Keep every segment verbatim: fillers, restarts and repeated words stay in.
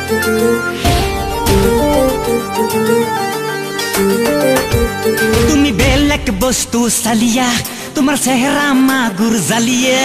তুমি বেলেগ বস্তু চালিয়া তোমাৰ চেহেৰা মাগুৰ জালিয়া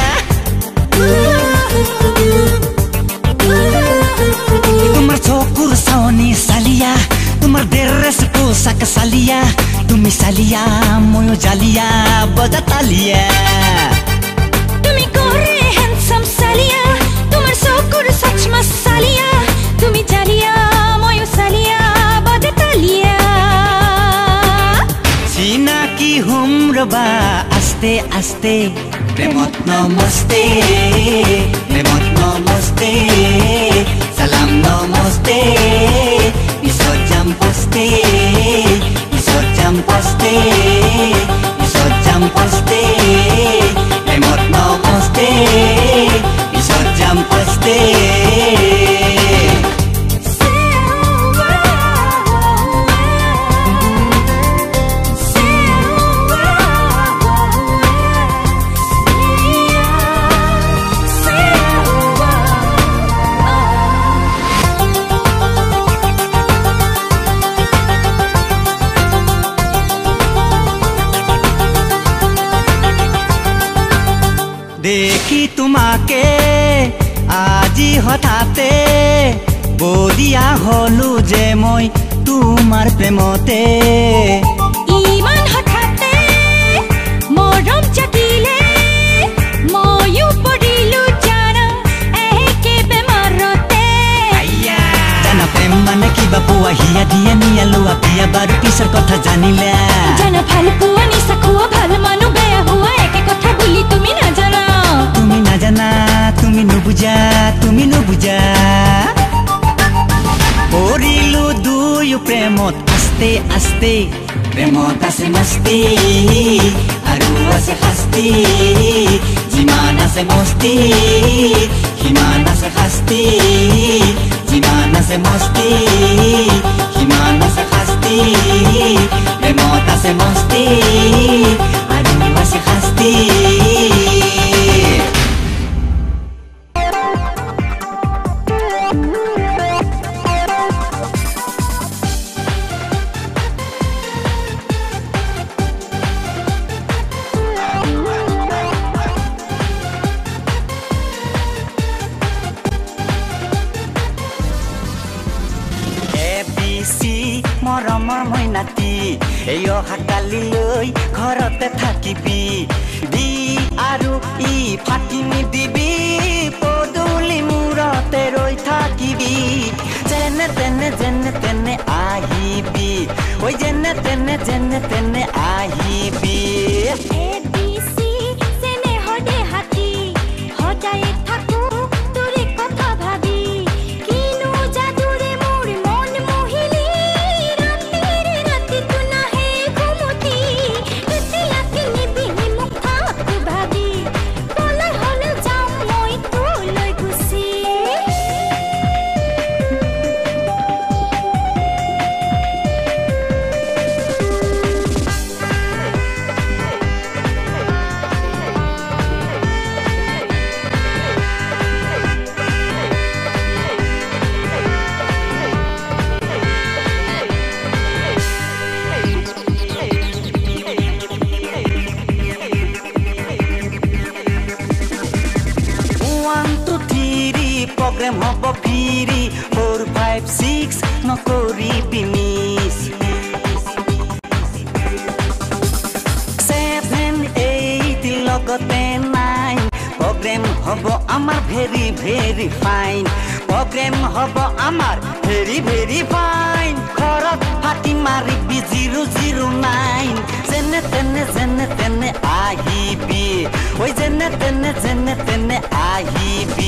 তোমাৰ চকুৰ চাৱনি চালিয়া তোমাৰ ড্ৰেছ পোছাক চালিয়া তুমি চালিয়া ময়ো জালিয়া বজা তালিয়া তুমি কৰে হ্যান্ডসাম চালিয়া তোমাৰ চকুৰ চচমা চালিয়া তুমি জালিয়া ময়ো চালিয়া বজা তালিয়া চিনাকি হোম ৰবা আস্তে আস্তে প্ৰেমত নমস্তে প্ৰেমত নমস্তে সালাম নমস্তে পিছত যাম পস্তে পিছত যাম পস্তে পিছত যাম পস্তে প্ৰেমত নমস্তে পিছত যাম পস্তে দেখি তোমাকে আজি হঠাতে বদিয়া হলো যে মই তোমাৰ প্ৰেমতে ইমান হঠাতে মৰম জাগিলে ময়ো পৰিলো জানা একে বেমাৰতে জানা প্ৰেম মানে কিবা পোৱা হিয়া দিয়া নিয়া লোৱা পিয়া বাৰু পিছৰ কথা জানিলা জানা ভাল পোৱা নিচা খোৱা ভাল মানুহ বেয়া হোৱা একে কথা বুলি তুমি নাজানা তুমি নাজানা তুমি নুবুজা তুমি নুবুজা পৰিলো দুয়ো প্ৰেমত আস্তে আস্তে প্ৰেমত আছে মস্তি আৰু আছে শাস্তি যিমান আছে মস্তি সিমান আছে শাস্তি যিমান আছে মস্তি সিমান আছে শাস্তি প্ৰেমত আছে মস্তি আৰু আছে শাস্তি মৰমৰ মইনাতি এই অহাকালিলৈ ঘৰতে থাকিবি বি আৰু ই ফাটি নিদিবি পদূলি মূৰতে ৰৈ থাকিবি যেনে তেনে যেনে তেনে আহিবি ঐ যেনে তেনে যেনে তেনে আহিবি program hobo phiri four five six nokoribi miss seven eight logote nine program hobo amar very very fine program hobo amar very very fine khorot phati maribi zero zero nine jene tene jene tene ahibi oi jene tene jene tene ahibi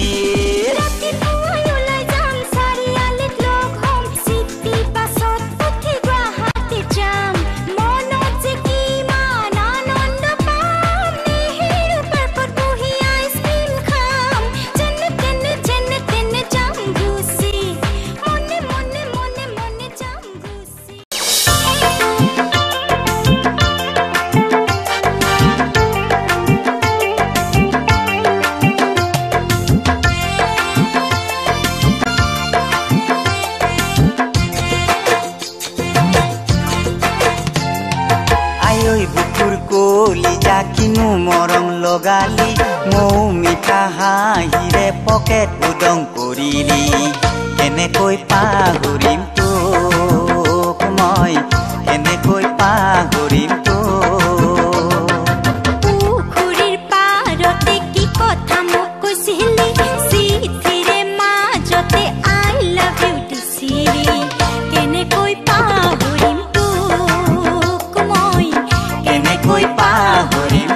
আইঐ বুকুৰ কলিজা কিনো মৰম লগালি মৌ মিঠা হাঁহিৰে pocket উদং কৰিলি কেনেকৈ পাহৰিম তোক মই কেনেকৈ পাহৰিম পুখুৰীৰ পাৰতে কি কথা মোক কৈছিলি চিঠিৰে মাজতে আই লাভ ইউ দিছিলি কেনেকৈ পাহৰিম তোক মই কেনেকৈ পাহৰিম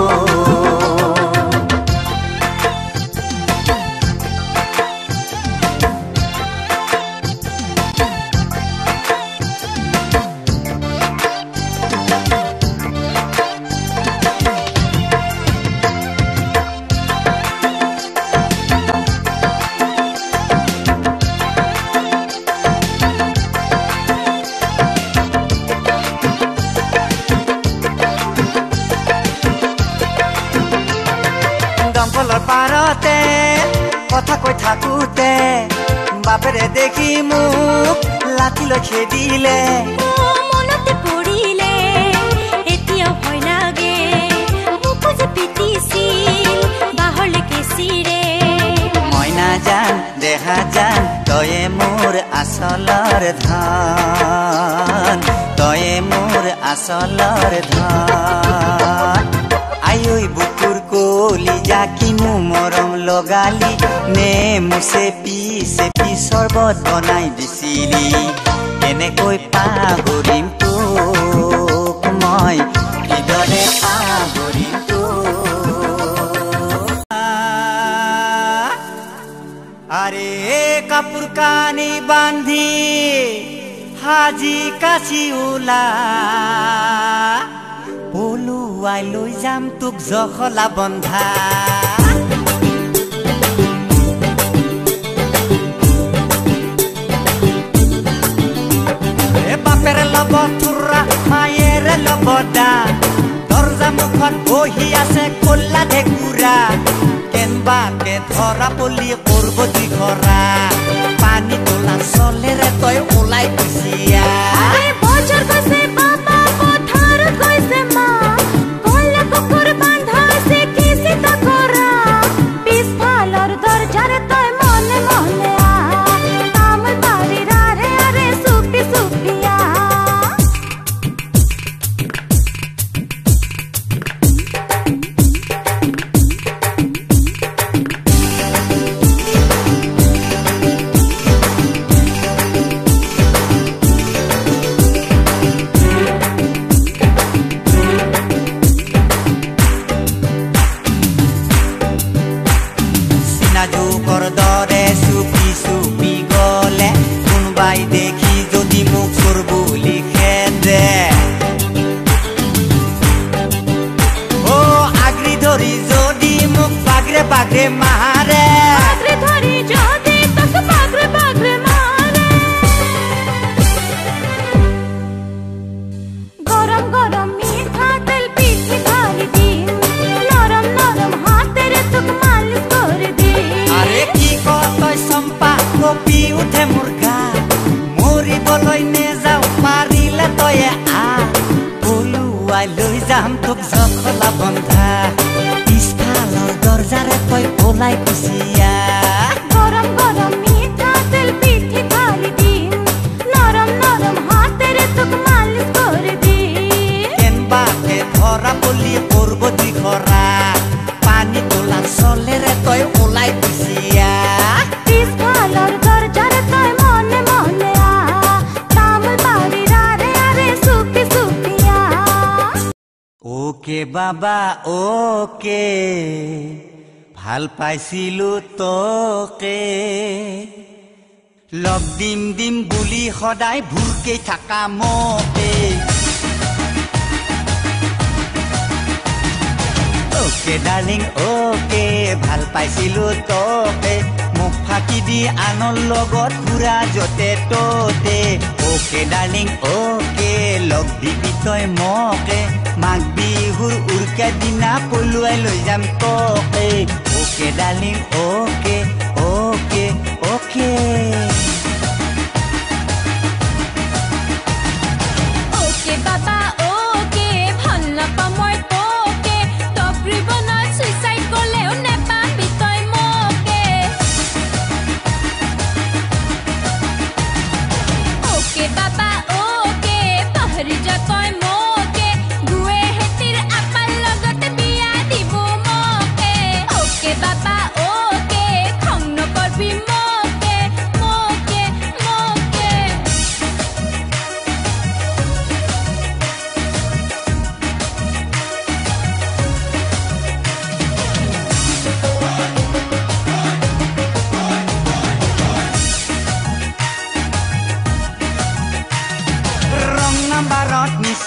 দমকলৰ পাৰতে কথা কৈ থাকোতে বাপেৰে দেখি মোক লাঠি লৈ খেদিলে মনতে পৰিলে এতিয়া ভয় লাগে মোক যে পিটিছিল বাহৰলে কেঁচিৰে মই নাজান দেহা জান তয়ে মোৰ আচলৰ ধন তয়ে মোৰ আচলৰ ধন আইঐ বুকুৰ কলিজা কিনো মৰম লগালি নে মুছে পিছে পি চৰ্বত বনাই দিছিলি কেনেকৈ পাহৰিম তোক মই কিদৰে পাহৰিম তোক আৰে কাপোৰ কানি বান্ধি সাজি কাচি ওলা পলুৱাই লৈ যাম তোক জখলা বন্ধা এ বাপেৰে ল'ব থোৰা মায়েৰে ল'ব দা দৰ্জা মুখত বহি আছে কল্লা ঢেকুৰা কেনবাকে ধৰা পলি কৰব দিঘৰা পানী তোলা চলেৰে তই ওলাই গুচিয়া বছৰ গৈছে বাবা পথাৰ গৈছে মা কলা কুকুৰ বান্ধাইছে কিছিতা কৰা পিছফালৰ দৰজাৰে তই মনে মনে আ তামোল বাৰীৰ আৰে আৰে চুপি চুপি আ যুগৰ দৰে চুপি চুপি গলে কোনোবাই দেখি যদি মোক চোৰ বুলি খেদে অ আগৰি ধৰি যদি মোক বাগৰে বাগৰে মাৰে বাগৰে ধৰি যদি তোক বাগৰে বাগৰে মাৰে গৰম গৰম মিঠা তেল পিঠি ঢালি দিম নরম নরম হাতেৰে তোক মালিশ কৰি দিম আরে কি কয় চম্পা কপি উঠে মোৰ গা মৰিবলৈ নেযাওঁ পাৰিলে তয়ে আ পলুৱাই লৈ যাম তোক জখলা বন্ধা পিছফালৰ দৰজাৰে তই ওলাই গুচিয়া গৰম গৰম মিঠা তেল পিঠি ঢালি দিম নরম নরম হাতেৰে তোক মালিশ কৰি দিম কেনবাকে ধৰা পলি কৰব দিঘৰা পানী তোলা চলেৰে তই ওলাই গুচিয়া পিছফালৰ দৰজাৰে তই মনে মনে আ তামোল বাৰীৰ আৰে আৰে চুপি চুপি আ ওকে বাবা ওকে ভাল পাইছিলো তোকে লগ দিম দিম বুলি সদায় ভুৰকেই থাকা মোকে ওকে ডাৰ্লিং ওকে ভাল পাইছিলো তোকে মুখ ফাঁকি দি আনৰ লগত ঘূৰা য'তে ত'তে ওকে ডাৰ্লিং ওকে লগ দিবি তই মোকে মাঘ বিহুৰ উৰুকা দিনা পলুৱাই লৈ যাম তোকে okay darling okay okay okay okay বাবা ওকে ভাল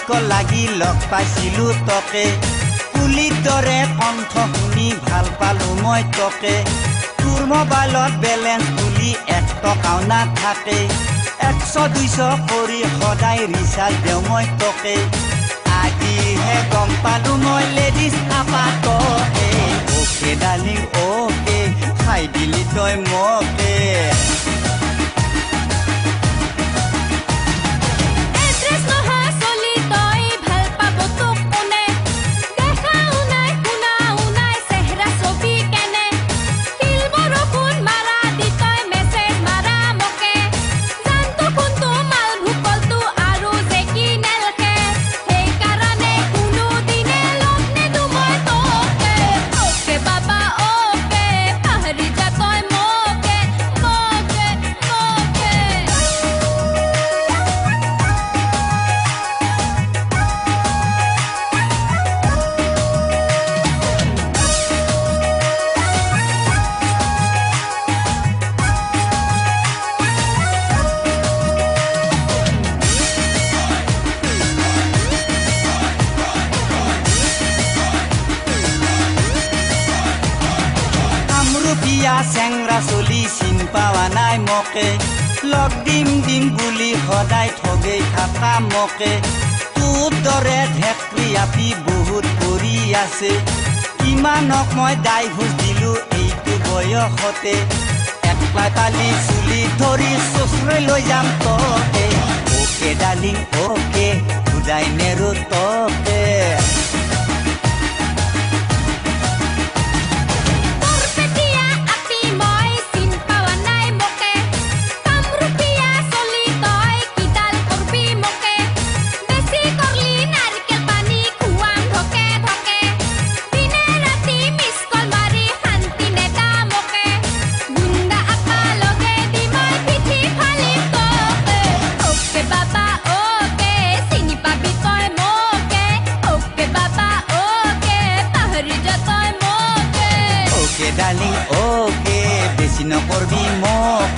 ভাগ্য লাগি লগ পাইছিলো তকে কুলিৰ দৰে কণ্ঠ শুনি ভাল পালো মই তকে তোৰ মোবাইলত বেলেঞ্চ বুলি এক টকাও নাথাকে একশ দুইশ কৰি সদায় ৰিচাৰ্জ দেওঁ মই তকে আজিহে গম পালো মই লেডিজ আপা তকে অ'কে ডাৰ্লিং অ'কে খাই দিলি তই মকে চেংৰা চলি চিন পাৱা নাই মকে লগ দিম দিম বুলি সদায় ঠগেই থাকা মকে তোৰ দৰে ঢেকৰি আপি বহুত কৰি আছে ইমানক মই দাই ঘোষ দিলো এইটো বয়সতে একলা কালি চুলি ধৰি চচৰে লৈ যাম তকে অ'কে ডাৰ্লিং অ'কে বুজাই নেৰো তকে Darling, okay, বেছি নকৰবি মোক